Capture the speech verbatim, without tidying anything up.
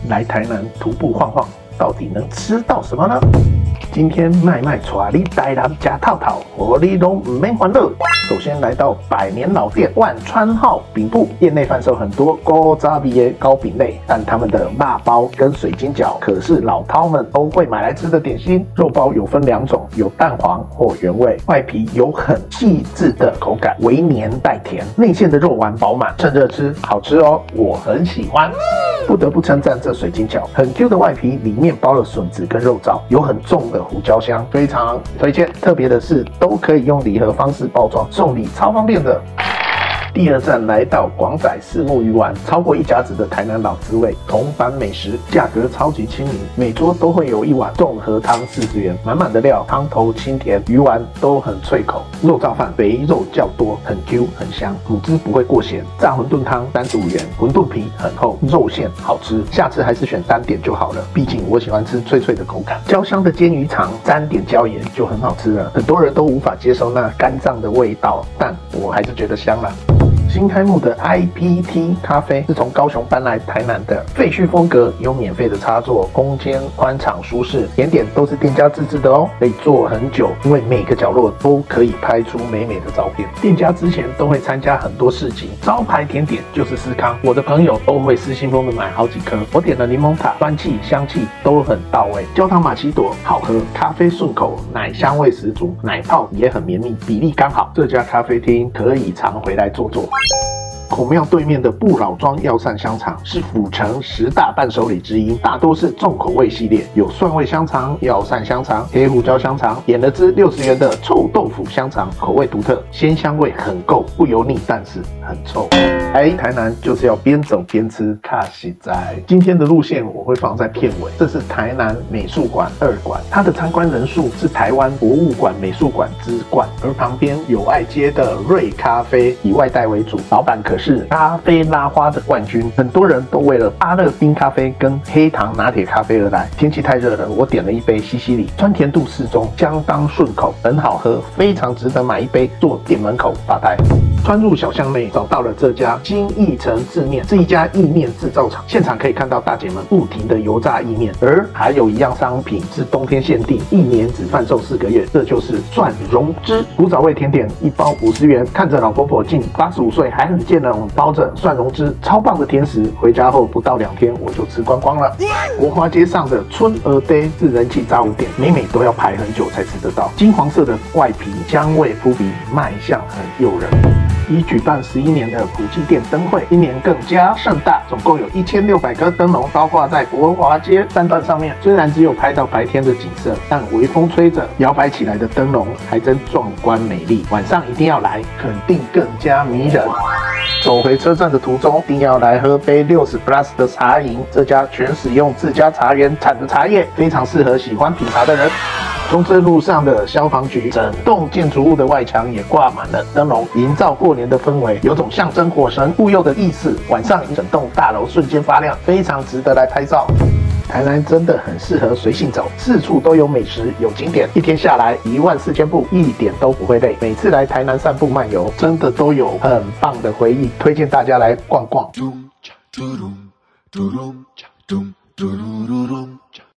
来台南徒步晃晃，到底能吃到什么呢？今天麦麦带你台南吃套套，活力都唔免欢乐。首先来到百年老店万川号饼铺，店内贩售很多古早味的糕饼类，但他们的辣包跟水晶饺可是老饕们都会买来吃的点心。肉包有分两种，有蛋黄或原味，外皮有很细致的口感，微黏带甜，内馅的肉丸饱满，趁热吃，好吃哦，我很喜欢。不得不称赞这水晶饺，很 Q 的外皮，里面包了笋子跟肉燥，有很重的胡椒香，非常推荐。特别的是，都可以用礼盒方式包装，送礼超方便的。第二站来到广仔四目鱼丸，超过一甲子的台南老滋味，同版美食，价格超级亲民，每桌都会有一碗综合汤四十元，满满的料，汤头清甜，鱼丸都很脆口，肉燥饭肥肉较多，很 Q 很香，卤汁不会过咸，炸馄饨汤三十五元，馄饨皮很厚，肉馅好吃，下次还是选单点就好了，毕竟我喜欢吃脆脆的口感。焦香的煎鱼肠沾点椒盐就很好吃了，很多人都无法接受那干燥的味道，但我还是觉得香啦。新开幕的 I P T 咖啡是从高雄搬来台南的，废墟风格，有免费的插座，空间宽敞舒适，甜点都是店家自制的哦，可以做很久，因为每个角落都可以拍出美美的照片。店家之前都会参加很多市集，招牌甜点就是司康，我的朋友都会失心疯的买好几颗。我点了柠檬塔，酸气香气都很到位，焦糖玛奇朵好喝，咖啡顺口，奶香味十足，奶泡也很绵密，比例刚好。这家咖啡厅可以常回来坐坐。孔庙对面的不老庄药膳香肠是府城十大伴手礼之一，大多是重口味系列，有蒜味香肠、药膳香肠、黑胡椒香肠，点了支六十元的臭豆腐香肠，口味独特，鲜香味很够，不油腻，但是很臭。哎，台南就是要边走边吃，卡实在。今天的路线我会放在片尾，这是台南美术馆二馆，它的参观人数是台湾博物馆美术馆之冠，而旁边友爱街的瑞咖啡以外带为主，老板可是咖啡拉花的冠军，很多人都为了阿乐冰咖啡跟黑糖拿铁咖啡而来。天气太热了，我点了一杯西西里，酸甜度适中，相当顺口，很好喝，非常值得买一杯做店门口发呆。穿入小巷内，找到了这家金义成制面，是一家意面制造厂，现场可以看到大姐们不停的油炸意面，而还有一样商品是冬天限定，一年只贩售四个月，这就是蒜蓉汁古早味甜点，一包五十元。看着老婆婆近八十五岁还很健朗，包着蒜蓉汁，超棒的甜食。回家后不到两天我就吃光光了。国华街上的春儿杯是人气炸物店，每每都要排很久才吃得到。金黄色的外皮，香味扑鼻，卖相很诱人。已举办十一年的普济店灯会，今年更加盛大，总共有一千六百颗灯笼高挂在国华街三段上面。虽然只有拍到白天的景色，但微风吹着摇摆起来的灯笼还真壮观美丽。晚上一定要来，肯定更加迷人。走回车站的途中，一定要来喝杯六十 plus 的茶饮，这家全使用自家茶园产的茶叶，非常适合喜欢品茶的人。中正路上的消防局，整栋建筑物的外墙也挂满了灯笼，营造过年的氛围，有种象征火神护佑的意思。晚上整栋大楼瞬间发亮，非常值得来拍照。台南真的很适合随性走，四处都有美食，有景点，一天下来一万四千步，一点都不会累。每次来台南散步漫游，真的都有很棒的回忆，推荐大家来逛逛。